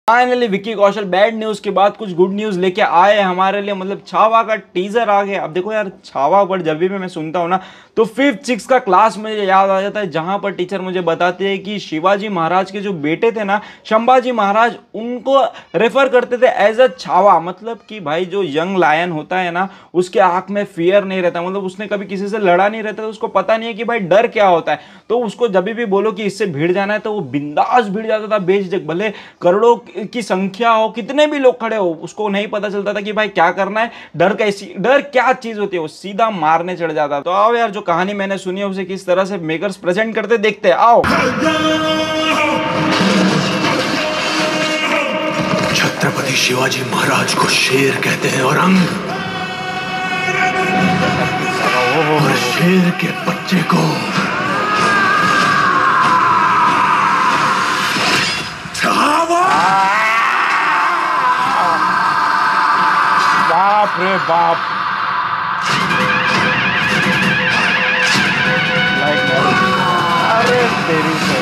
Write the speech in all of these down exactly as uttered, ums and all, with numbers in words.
Finally Vicky Kaushal bad news के बाद कुछ गुड न्यूज लेके आए हमारे लिए। मतलब छावा का टीजर आ गया। अब देखो यार, छावा पर जब भी मैं सुनता हूँ ना तो फिफ्थ सिक्स का क्लास मुझे याद आ जाता है, जहां पर टीचर मुझे बताते हैं कि शिवाजी महाराज के जो बेटे थे ना, संभाजी महाराज, उनको रेफर करते थे एज अ छावा। मतलब कि भाई जो यंग लायन होता है ना, उसके आंख में फियर नहीं रहता, मतलब उसने कभी किसी से लड़ा नहीं रहता, तो उसको पता नहीं है कि भाई डर क्या होता है। तो उसको जब भी बोलो कि इससे भिड़ जाना है तो वो बिंदास भिड़ जाता था बेझिझक, भले करोड़ों की संख्या हो, कितने भी लोग खड़े हो, उसको नहीं पता चलता था कि भाई क्या करना है, डर कैसी, डर क्या चीज होती है, वो सीधा मारने चढ़ जाता। तो आओ यार, जो कहानी मैंने सुनी है उसे किस तरह से मेकर्स प्रेजेंट करते देखते हैं, आओ। छत्रपति शिवाजी महाराज को शेर कहते हैं और अंग, और शेर के बच्चे को बाप रे बाप, अरे तेरी से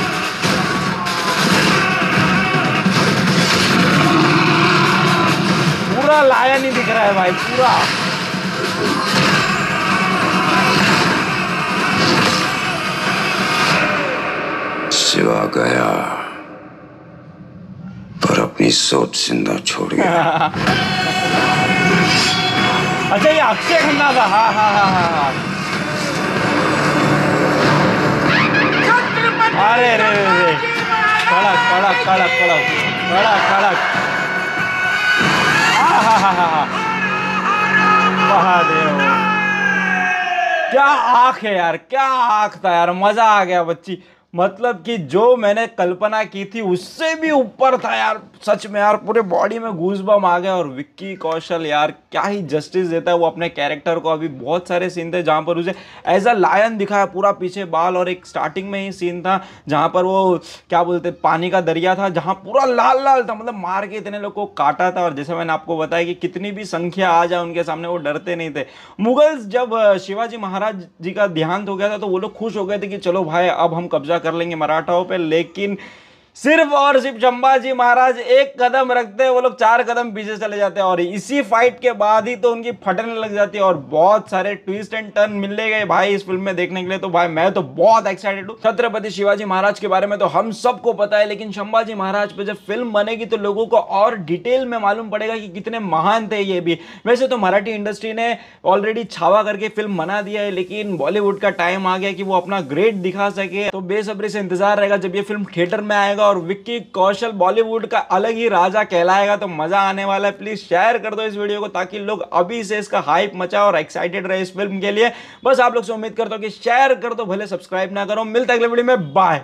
पूरा लायन ही दिख रहा है भाई, पूरा। शिवा गया पर अपनी सोच जिंदा छोड़ गया। अच्छा, ये अक्षय खन्ना था। हाँ हाँ हाँ हाँ हाँ। अरे रे रे रे, कड़क कड़क कड़क कड़क कड़क कड़क, हाँ हाँ हाँ हाँ, महादेव, क्या आंख है यार, क्या आंख था यार, मजा आ गया बच्ची। मतलब कि जो मैंने कल्पना की थी उससे भी ऊपर था यार, सच में यार, पूरे बॉडी में गूज़बम्प आ गया। और विक्की कौशल यार क्या ही जस्टिस देता है वो अपने कैरेक्टर को। अभी बहुत सारे सीन थे जहां पर उसे एज अ लायन दिखाया, पूरा पीछे बाल, और एक स्टार्टिंग में ही सीन था जहां पर वो क्या बोलते, पानी का दरिया था जहां पूरा लाल लाल था, मतलब मार के इतने लोग को काटा था। और जैसे मैंने आपको बताया कि कितनी भी संख्या आ जाए उनके सामने वो डरते नहीं थे। मुगल्स जब शिवाजी महाराज जी का देहांत हो गया था तो वो लोग खुश हो गए थे कि चलो भाई अब हम कब्जा कर लेंगे मराठाओं पे, लेकिन सिर्फ और सिर्फ संभाजी महाराज एक कदम रखते हैं, वो लोग चार कदम पीछे चले जाते हैं। और इसी फाइट के बाद ही तो उनकी फटने लग जाती है। और बहुत सारे ट्विस्ट एंड टर्न मिलने गए भाई इस फिल्म में देखने के लिए। तो भाई मैं तो बहुत एक्साइटेड हूँ। छत्रपति शिवाजी महाराज के बारे में तो हम सबको पता है, लेकिन संभाजी महाराज पे जब फिल्म बनेगी तो लोगों को और डिटेल में मालूम पड़ेगा कि कितने महान थे ये भी। वैसे तो मराठी इंडस्ट्री ने ऑलरेडी छावा करके फिल्म बना दिया है, लेकिन बॉलीवुड का टाइम आ गया कि वो अपना ग्रेट दिखा सके। तो बेसब्री से इंतजार रहेगा जब ये फिल्म थिएटर में आएगा और विक्की कौशल बॉलीवुड का अलग ही राजा कहलाएगा। तो मजा आने वाला है। प्लीज शेयर कर दो इस वीडियो को ताकि लोग अभी से इसका हाइप मचा और एक्साइटेड रहे इस फिल्म के लिए। बस आप लोग से उम्मीद करता हूं कि शेयर कर दो, भले सब्सक्राइब ना करो। मिलता है अगले वीडियो में, बाय।